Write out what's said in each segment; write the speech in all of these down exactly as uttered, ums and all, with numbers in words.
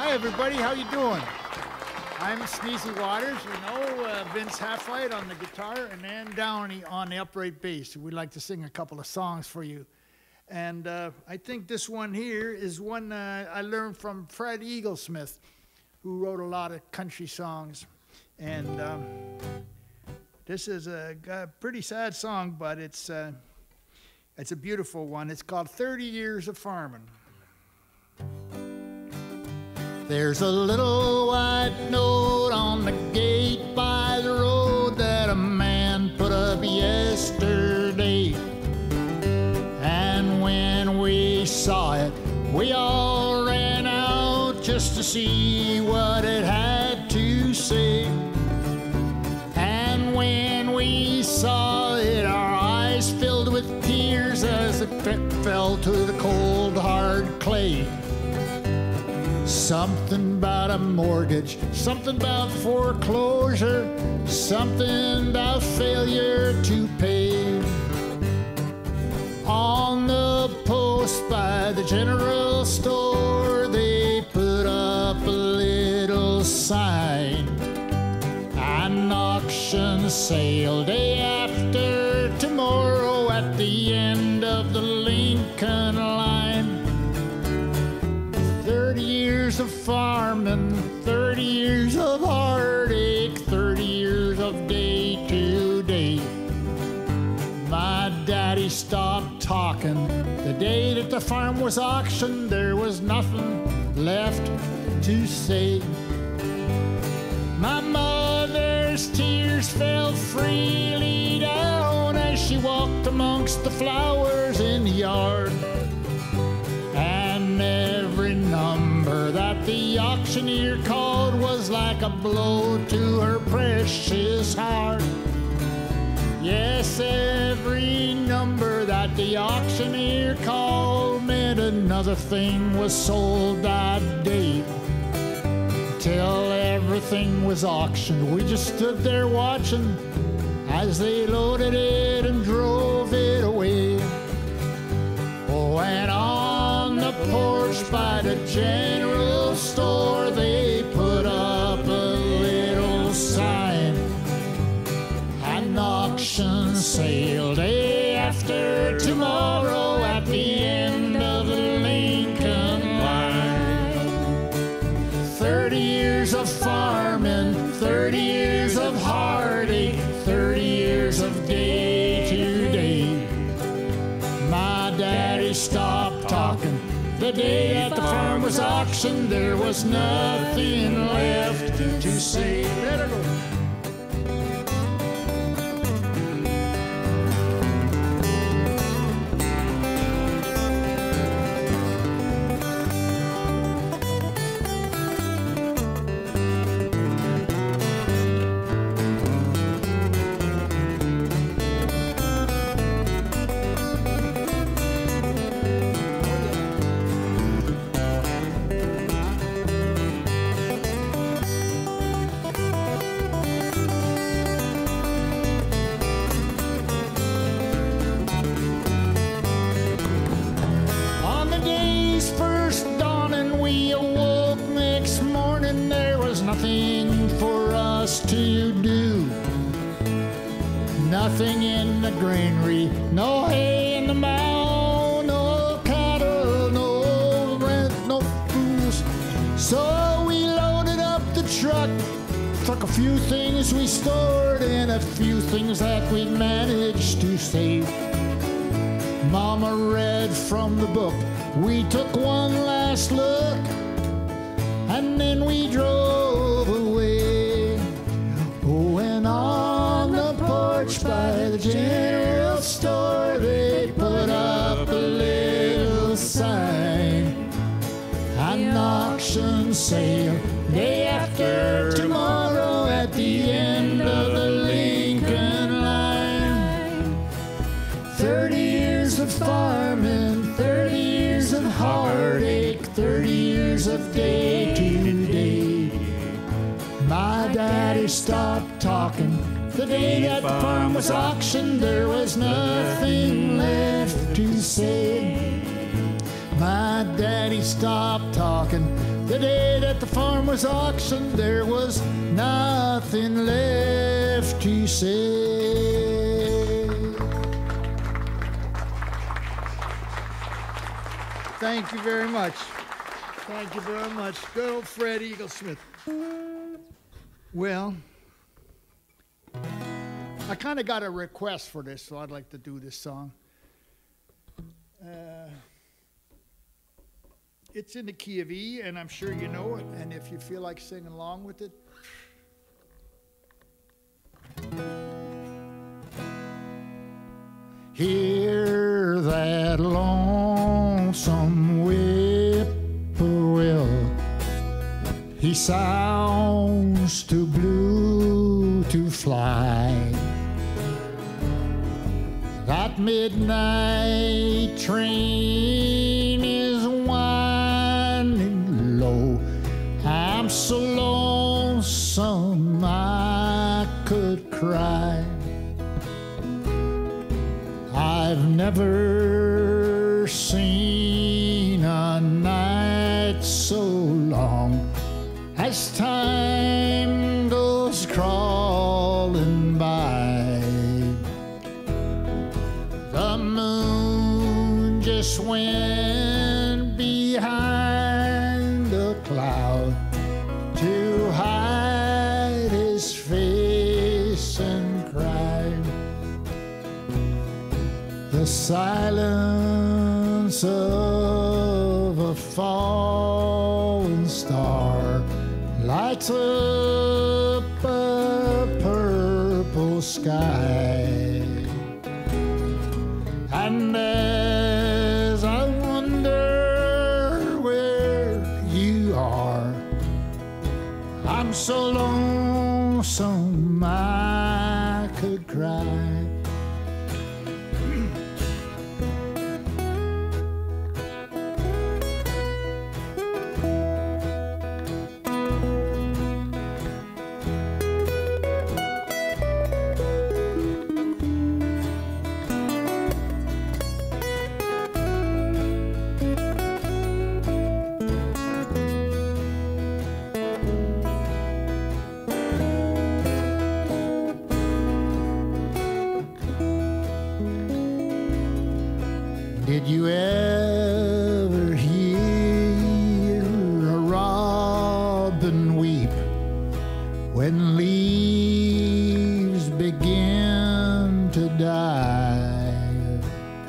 Hi, everybody. How you doing? I'm Sneezy Waters. You know, uh, Vince Halfhide on the guitar and Ann Downey on the upright bass. We'd like to sing a couple of songs for you. And uh, I think this one here is one uh, I learned from Fred Eaglesmith, who wrote a lot of country songs. And um, this is a, a pretty sad song, but it's, uh, it's a beautiful one. It's called thirty years of Farming. There's a little white note on the gate by the road that a man put up yesterday. And when we saw it, we all ran out just to see what it had to say. And when we saw it, our eyes filled with tears as it fell to the cold, hard clay. Something about a mortgage, something about foreclosure, something about failure to pay. On the post by the general store, they put up a little sign. An auction sale day after tomorrow at the end of the Lincoln line. Thirty years of farming, thirty years of heartache, thirty years of day to day. My daddy stopped talking the day that the farm was auctioned. There was nothing left to say. My mother's tears fell freely down as she walked amongst the flowers in the yard. And every number that the auctioneer called was like a blow to her precious heart. Yes, every number that the auctioneer called meant another thing was sold that day. Till everything was auctioned, we just stood there watching as they loaded it and drove it away. Oh, and on the porch by the general store, they put up a little sign. An auction sale day after tomorrow at the end of the Lincoln line. Thirty years of farming, thirty years of heartache, thirty years of day to day. My daddy stopped talking the day that the farm was auctioned. There was nothing left to say. Let it go. Nothing in the granary, no hay in the mow, no cattle, no rent, no fools. So we loaded up the truck, took a few things we stored and a few things that we managed to save. Mama read from the book, we took one last look, and then we drove away. Oh, and on the porch by the general store, they put up a little sign. An auction sale day after tomorrow at the end of the Lincoln line. Thirty years of farming, thirty years of heartache, thirty years of day to day. My daddy stopped talking the day that the farm was auctioned. There was nothing left to say. My daddy stopped talking the day that the farm was auctioned. There was nothing left to say. Thank you very much. Thank you very much. Good old Fred Eaglesmith. Well, I kind of got a request for this, so I'd like to do this song. Uh, it's in the key of E, and I'm sure you know it, and if you feel like singing along with it. Hear that lonesome whippoorwill, he sounds too blue to fly. That midnight train is winding low. I'm so lonesome I could cry. I've never seen a night so long as time goes crawling by. The moon just went behind a cloud to hide his face and cry. The silence of a fallen star lights up a purple sky. And as I wonder where you are, I'm so lonesome I could cry. Did you ever hear a robin weep when leaves begin to die?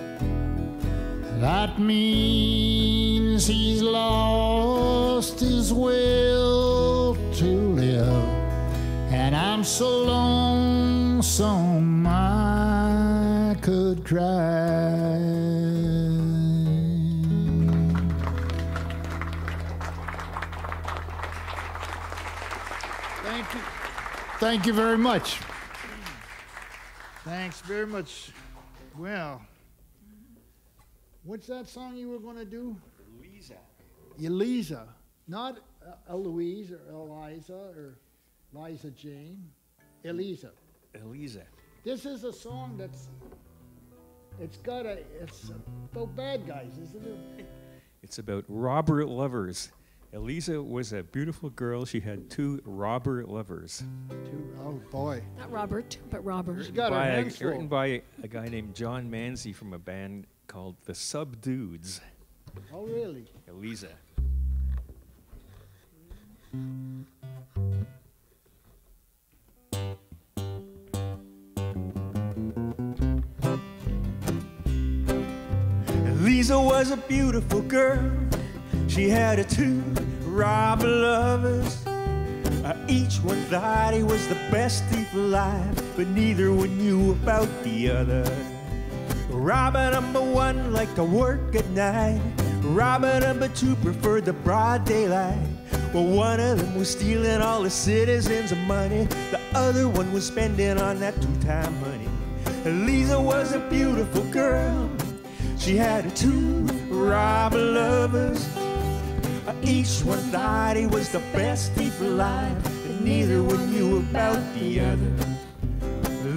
That means he's lost his will to live, and I'm so lonesome I could cry. Thank you. Thank you very much. Thanks very much. Well, what's that song you were going to do? Eliza. Eliza. Not uh, Eloise or Eliza or Liza Jane. Eliza. Eliza. This is a song that's, it's got a, it's about bad guys, isn't it? It's about robber lovers. Eliza was a beautiful girl. She had two robber lovers. Two, oh boy. Not Robert, but Robert. She got her By a, hands full. written by a guy named John Manzi from a band called the Subdudes. Oh really? Eliza. Eliza was a beautiful girl. She had a two robber lovers. Uh, each one thought he was the best thief alive, but neither one knew about the other. Robber number one liked to work at night. Robber number two preferred the broad daylight. Well, one of them was stealing all the citizens' money. The other one was spending on that two-time money. Eliza was a beautiful girl. She had two robber lovers. Each one thought he was the best thief alive, and neither one knew about the other. Eliza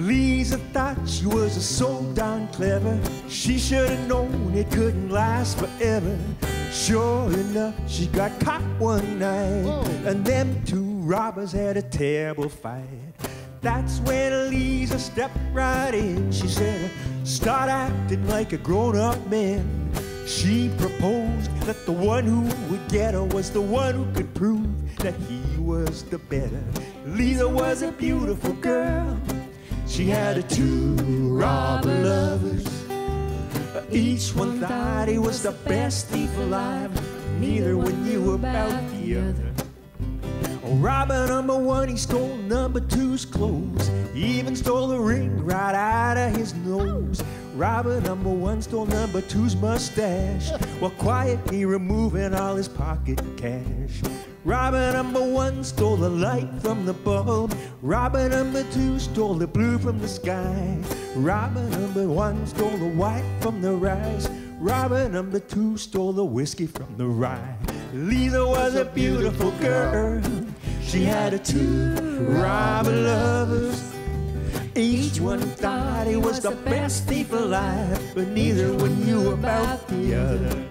Lisa thought she was so darn clever. She should have known it couldn't last forever. Sure enough, she got caught one night. Whoa. And them two robbers had a terrible fight. That's when Lisa stepped right in. She said, start acting like a grown-up man. She proposed that the one who would get her was the one who could prove that he was the better. Lisa was a beautiful girl. She had two robber lovers. Each one thought he was the best thief alive. Neither one knew about the other. Oh, robber number one, he stole number two's clothes. He even stole the ring right out of his nose. Robber number one stole number two's mustache while quietly removing all his pocket cash. Robber number one stole the light from the bulb. Robber number two stole the blue from the sky. Robber number one stole the white from the rice. Robber number two stole the whiskey from the rye. Lisa was a beautiful girl. She had a two robber lovers. Each one thought he was the best thief alive, but neither one knew about the others.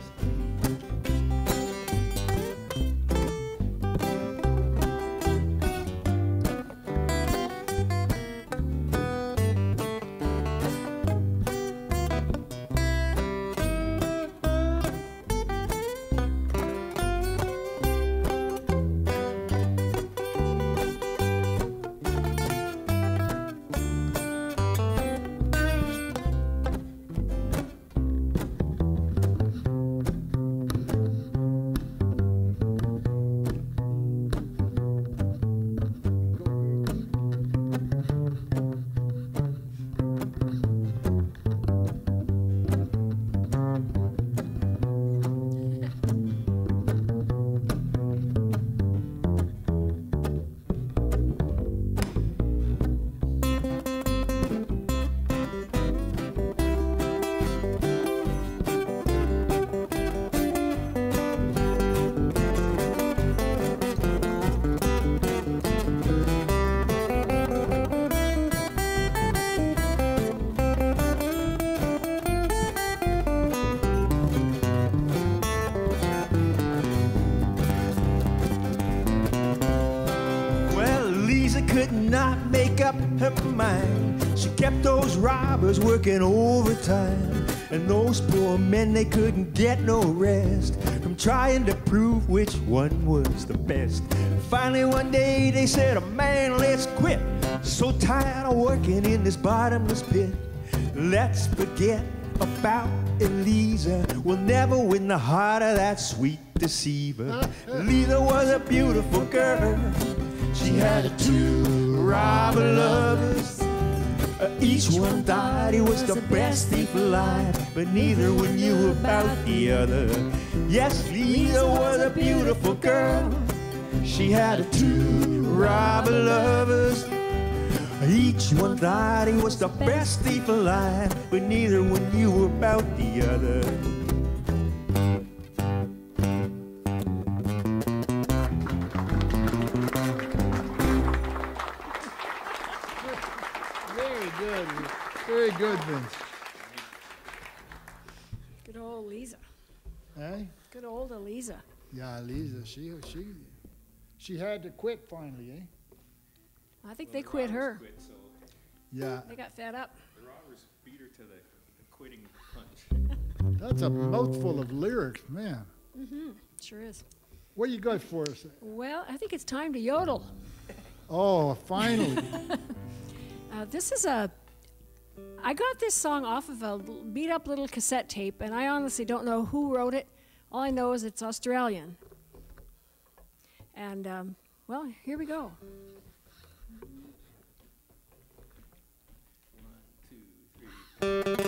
Not make up her mind. She kept those robbers working overtime, and those poor men, they couldn't get no rest from trying to prove which one was the best. Finally one day they said, oh man, let's quit. So tired of working in this bottomless pit. Let's forget about Elisa. We'll never win the heart of that sweet deceiver. Lisa was a beautiful girl. She had two robber lovers. Uh, each one thought he was the best thief alive, but neither one knew about the other. Yes, Lisa was a beautiful girl. She had two robber lovers. Each one thought he was the best thief alive, but neither one knew about the other. Very good, Vince. Good old Lisa. Hey? Good old Eliza. Yeah, Lisa. She she she had to quit finally, eh? I think well, they the quit her. Quit, so yeah. They got fed up. The robbers beat her to the, the quitting punch. That's a mouthful of lyrics, man. Mm-hmm. Sure is. What you got for us? Well, I think it's time to yodel. Oh, finally. uh, this is a. I got this song off of a beat up little cassette tape, and I honestly don't know who wrote it. All I know is it's Australian. And, um, well, here we go. One, two, three.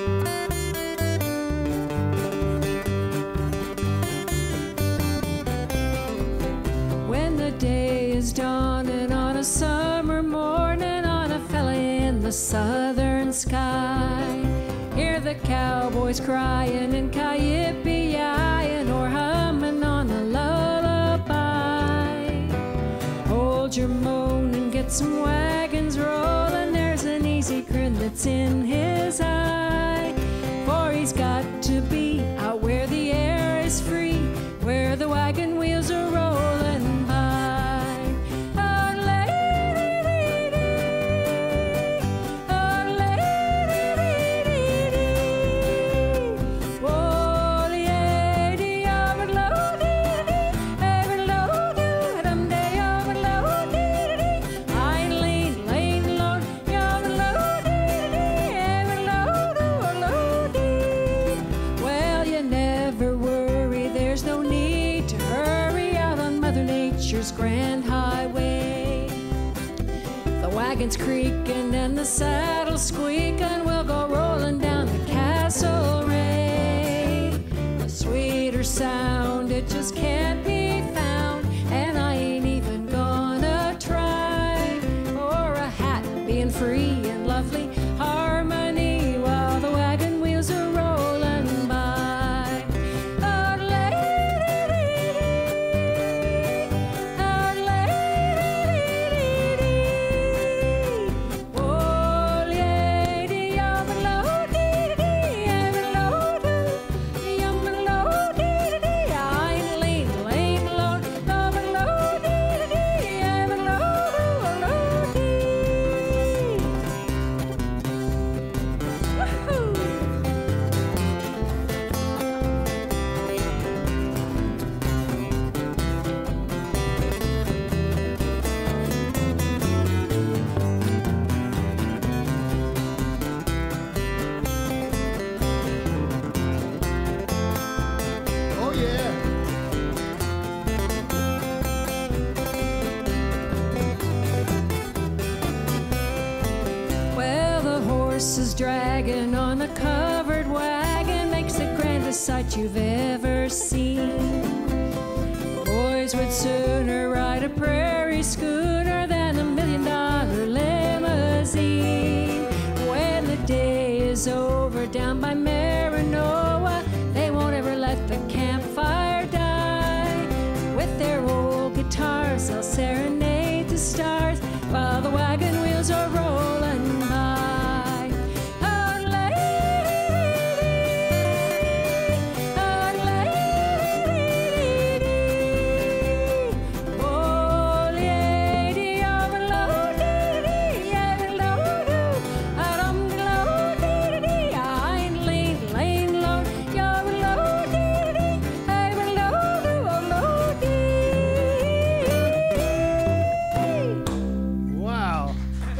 When the day is dawning on a summer morning on a fella in the southern sky, hear the cowboys crying and ki-yip-yi-ying or humming on a lullaby. Hold your moan and get some wagons rolling. There's an easy grin that's in his eye. For he's got to be out where the air is free, where the wagon wheels are rolling by. Oh, lady, oh, lady, oh, lady, overloaded, overloaded, dum day overloaded. I lean, lean, load, overloaded, overloaded, overloaded. Well, you never worry, there's no need to hurry out on Mother Nature's grand highway. The wagon's creaking and the saddle's squeaking, we'll go rolling down the Castlereagh. A sweeter sound, it just can't be found, and I ain't even gonna try for a hat being free and lovely harmony while the wagon wheels are rolling by. Oh, lady, oh, lady, oh, lady, overloaded, overloaded, overloaded. I'm lean, lean, load, overloaded, overloaded, overloaded. Woohoo! Oh, yeah. Well, the horse is dragging on the covered wagon, makes the grandest sight you've ever seen. Boys would sooner ride a prairie schooner than a million dollar limousine. When the day is over down by Marinoa, they won't ever let the campfire die. With their old guitars, they'll serenade the stars while the wagon wheels are rolling by. Oh, lady, oh, lady, oh, lady, overloaded, overloaded, overloaded. I'm lean, lean, load, overloaded, overloaded. Wow.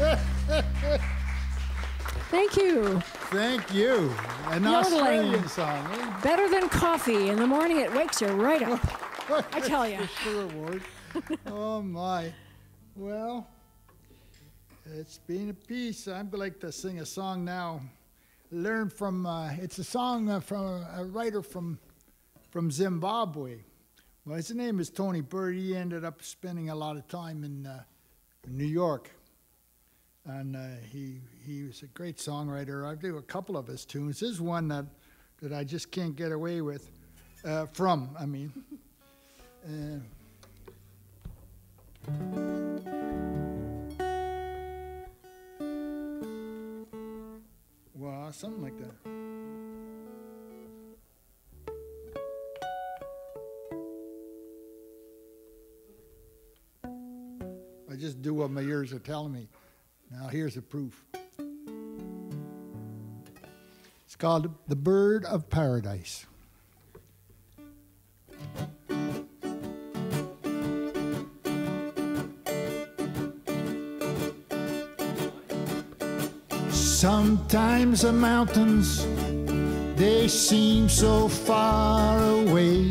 Thank you. Thank you. An Yodeling. Australian song. eh? Better than coffee. In the morning, it wakes you right up. I tell ya. For sure, Ward. Oh, my. Well, it's been a piece. I'd like to sing a song now. Learn from, uh, it's a song uh, from a writer from, from Zimbabwe. Well, his name is Tony Bird. He ended up spending a lot of time in, uh, in New York. And uh, he he was a great songwriter. I do a couple of his tunes. This is one that, that I just can't get away with, uh, from, I mean. Uh, well, something like that. I just do what my ears are telling me. Now here's the proof. It's called The Bird of Paradise. Sometimes the mountains, they seem so far away.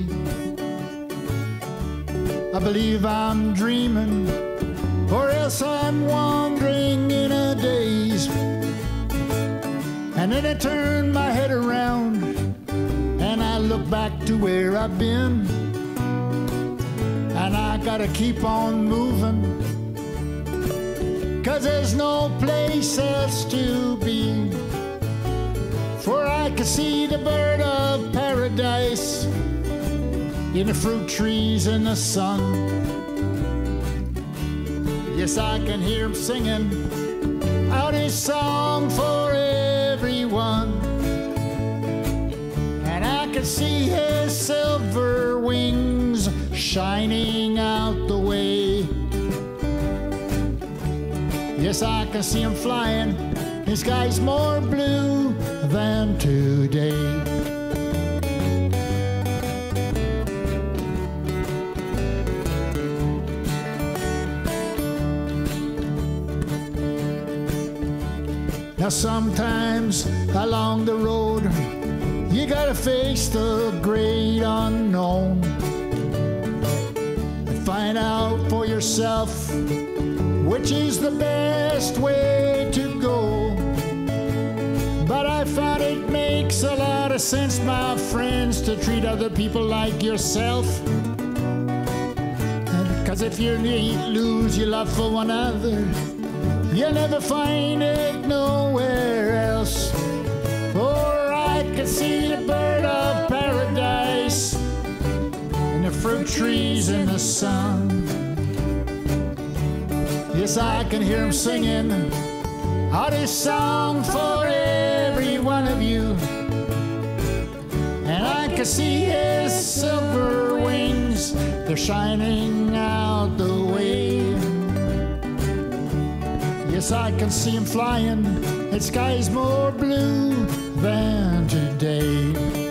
I believe I'm dreaming, or else I'm wandering in a daze. And then I turn my head around and I look back to where I've been. And I gotta keep on moving, 'cause there's no place else to be. For I can see the bird of paradise in the fruit trees in the sun. Yes, I can hear him singing out in this song for everyone. And I can see his silver wings shining out the way. Yes, I can see him flying. His sky's more blue than today. Now sometimes along the road you gotta face the great unknown and find out for yourself which is the best way to go. But I found it makes a lot of sense, my friends, to treat other people like yourself. Cause if you lose your love for one another, you'll never find it nowhere else. For I can see the bird of paradise and the fruit trees in the sun. Yes, I can hear him singing out this song for every one of you. And I can see his silver wings, they're shining out the way. Yes, I can see him flying, the sky's more blue than today.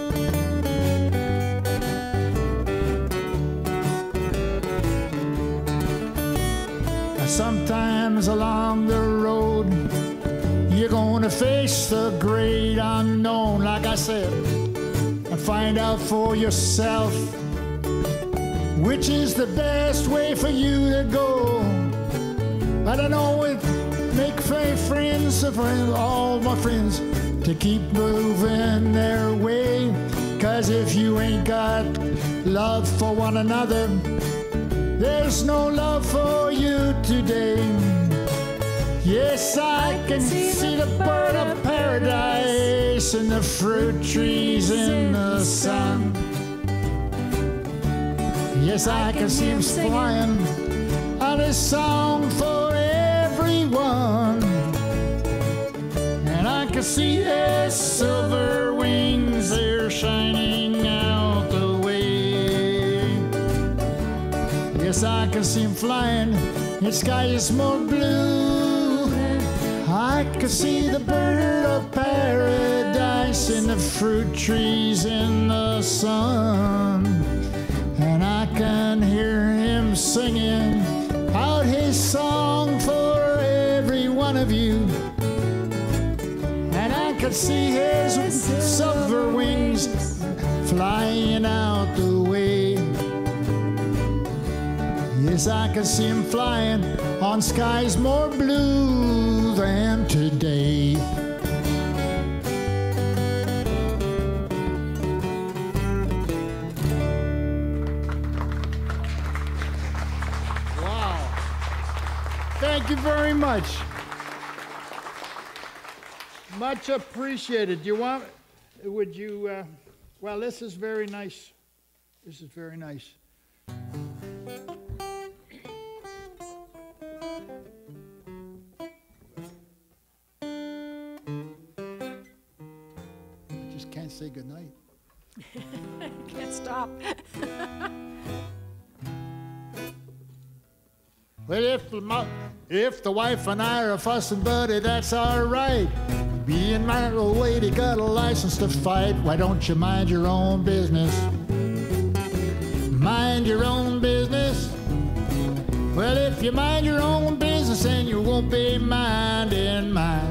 Sometimes along the road you're gonna face the great unknown, like I said, and find out for yourself which is the best way for you to go. I don't know it make friends of all my friends to keep moving their way. Cause if you ain't got love for one another, there's no love for you today. Yes, I can see the bird of paradise and the fruit trees in the sun. Yes, I can see him flying on a song for everyone. And I can see his silver wings, they're shining out the way. Yes, I can see him flying, the sky is more blue. I can see the bird of paradise and the fruit trees in the sun. And I can hear him singing out his song for every one of you. And I can see his silver wings flying out the way. Yes, I can see him flying on skies more blue than today. Wow. Thank you very much. Much appreciated. Do you want, would you, uh, well, this is very nice. This is very nice. Can't say goodnight. Can't stop. Well, if the, mo if the wife and I are fussing, buddy, that's all right. Being my old lady got a license to fight. Why don't you mind your own business? Mind your own business. Well, if you mind your own business, then you won't be minding mine.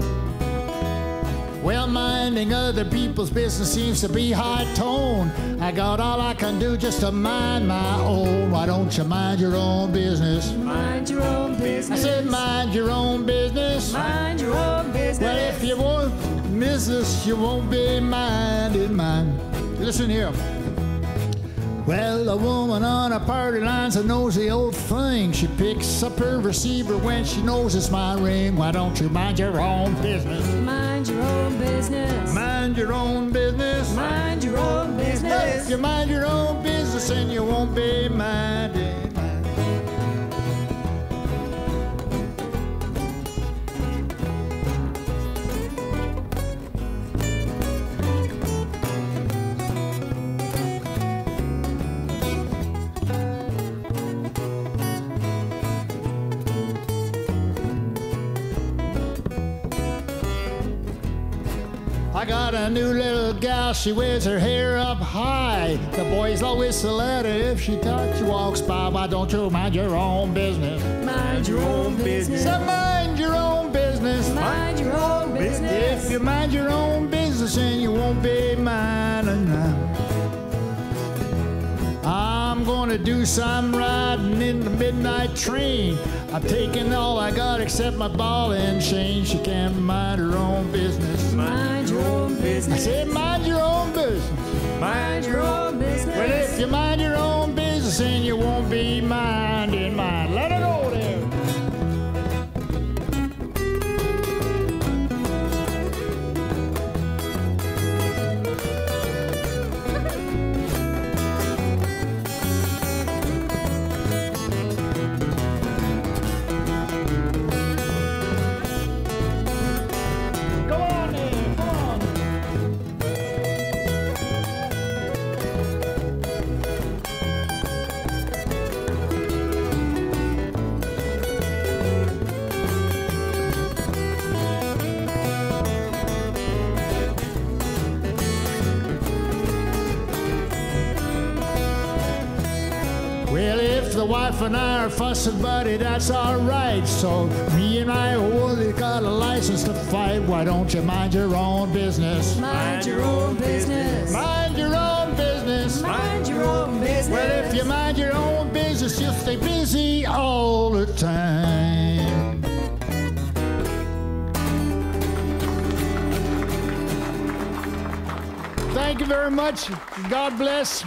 Well, minding other people's business seems to be high tone. I got all I can do just to mind my own. Why don't you mind your own business? Mind your own business. I said mind your own business. Mind your own business. Well, if you want business, you won't be minding mine. Listen here. Well, a woman on a party line's a nosy old thing. She picks up her receiver when she knows it's my ring. Why don't you mind your own business? Mind your own business. Mind your own business. Mind your own business. If you mind your own business, then you won't be minding mine. I got a new little gal, she wears her hair up high. The boys all whistle at her if she touch walks by. Why don't you mind your own business? Mind your own business. So mind your own business. Mind your own business. If you mind your own business, then you won't be minding now. I'm gonna do some riding in the midnight train. I'm taking all I got except my ball and chain. She can't mind her own business. Mind your own I business. said mind your own business. Mind your own business. Well, if you mind your own business, then you won't be minding mine. Let it go there. The wife and I are fussing, buddy, that's all right. So me and I only got a license to fight. Why don't you mind your own business? Mind your own business. Mind your own business. Mind your own business. Well, if you mind your own business, you'll stay busy all the time. Thank you very much. God bless.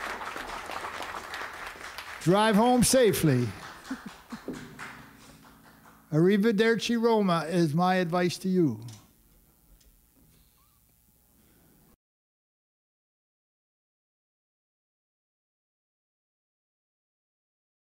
Drive home safely. Arrivederci Roma is my advice to you.